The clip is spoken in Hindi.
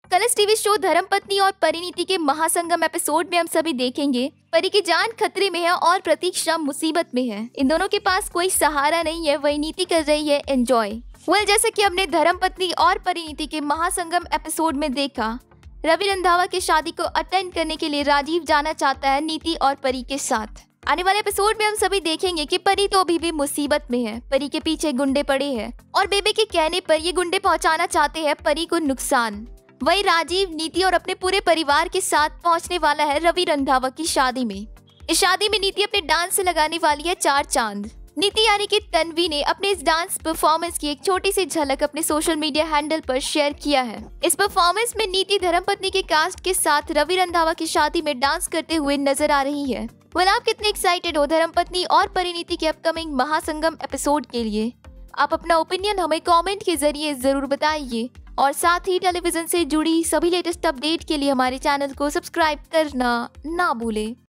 कलर्स टीवी शो धर्मपत्नी और परिणीति के महासंगम एपिसोड में हम सभी देखेंगे परी की जान खतरे में है और प्रतीक्षा मुसीबत में है। इन दोनों के पास कोई सहारा नहीं है, वही नीति कर रही है एंजॉय। जैसे कि हमने धर्मपत्नी और परिणीति के महासंगम एपिसोड में देखा, रवि रंधावा की शादी को अटेंड करने के लिए राजीव जाना चाहता है नीति और परी के साथ। आने वाले एपिसोड में हम सभी देखेंगे कि परी तो अभी भी मुसीबत में है। परी के पीछे गुंडे पड़े हैं और बेबे के कहने पर ये गुंडे पहुंचाना चाहते हैं परी को नुकसान। वही राजीव, नीति और अपने पूरे परिवार के साथ पहुंचने वाला है रवि रंधावा की शादी में। इस शादी में नीति अपने डांस से लगाने वाली है 4 चांद। नीति यानी कि तन्वी ने अपने इस डांस परफॉर्मेंस की एक छोटी सी झलक अपने सोशल मीडिया हैंडल पर शेयर किया है। इस परफॉर्मेंस में नीति धर्मपत्नी के कास्ट के साथ रवि रंधावा की शादी में डांस करते हुए नजर आ रही है। आप कितने एक्साइटेड हो धर्मपत्नी और परिणीति के अपकमिंग महासंगम एपिसोड के लिए? आप अपना ओपिनियन हमें कमेंट के जरिए जरूर बताइए और साथ ही टेलीविजन से जुड़ी सभी लेटेस्ट अपडेट के लिए हमारे चैनल को सब्सक्राइब करना ना भूलें।